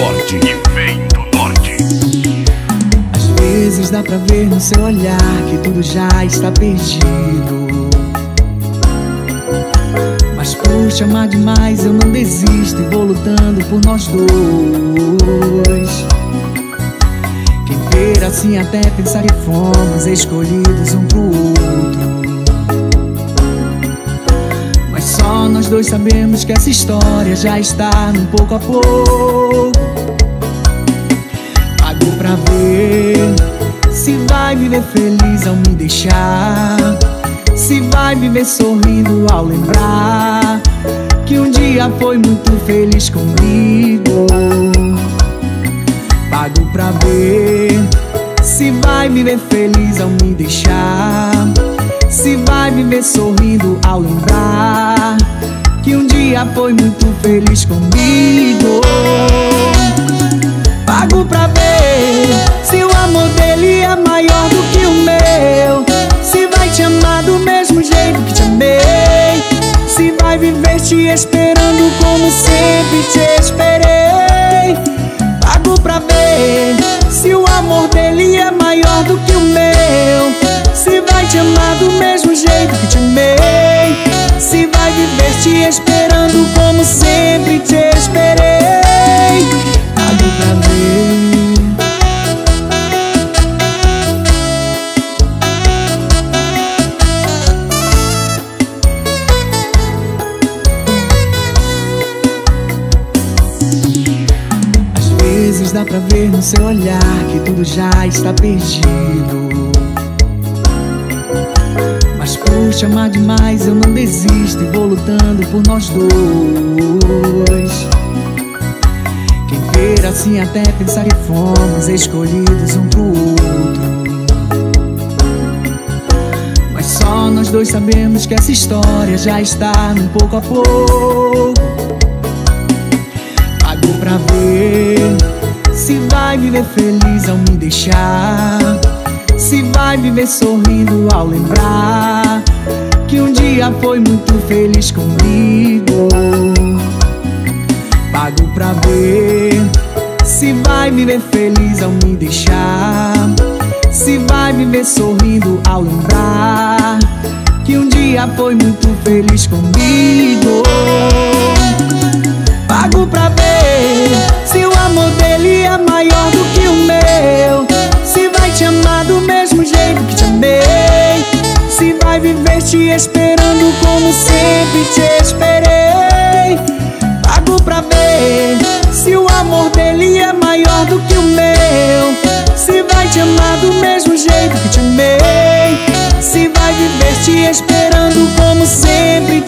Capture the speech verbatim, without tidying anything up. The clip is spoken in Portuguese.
norte, que vem do norte. Às vezes dá pra ver no seu olhar que tudo já está perdido, mas por te amar demais eu não desisto e vou lutando por nós dois. Quem ver assim até pensar que fomos escolhidos um pro outro, mas só nós dois sabemos que essa história já está num pouco a pouco. Pago pra ver se vai viver feliz ao me deixar, se vai viver sorrindo ao lembrar que um dia foi muito feliz comigo. Pago pra ver se vai viver feliz ao me deixar, se vai viver sorrindo ao lembrar que um dia foi muito feliz comigo. Pago pra ver se o amor dele é maior do que o meu, se vai te amar do mesmo jeito que te amei, se vai viver te esperando como sempre te esperei. Pago pra ver se o amor dele é maior do que o meu, se vai te amar do mesmo jeito que te amei, se vai viver te esperando como sempre te esperei. Pago pra ver. Dá pra ver no seu olhar que tudo já está perdido, mas por te amar demais eu não desisto e vou lutando por nós dois. Quem ver assim até pensar que fomos escolhidos um pro outro, mas só nós dois sabemos que essa história já está num pouco a pouco. Pago pra ver se vai viver feliz ao me deixar, se vai viver sorrindo ao lembrar que um dia foi muito feliz comigo. Pago pra ver se vai viver feliz ao me deixar, se vai viver sorrindo ao lembrar que um dia foi muito feliz comigo. Pago pra ver se o amor dele é maior do que o meu, se vai te amar do mesmo jeito que te amei, se vai viver te esperando como sempre te esperei. Pago pra ver se o amor dele é maior do que o meu, se vai te amar do mesmo jeito que te amei, se vai viver te esperando como sempre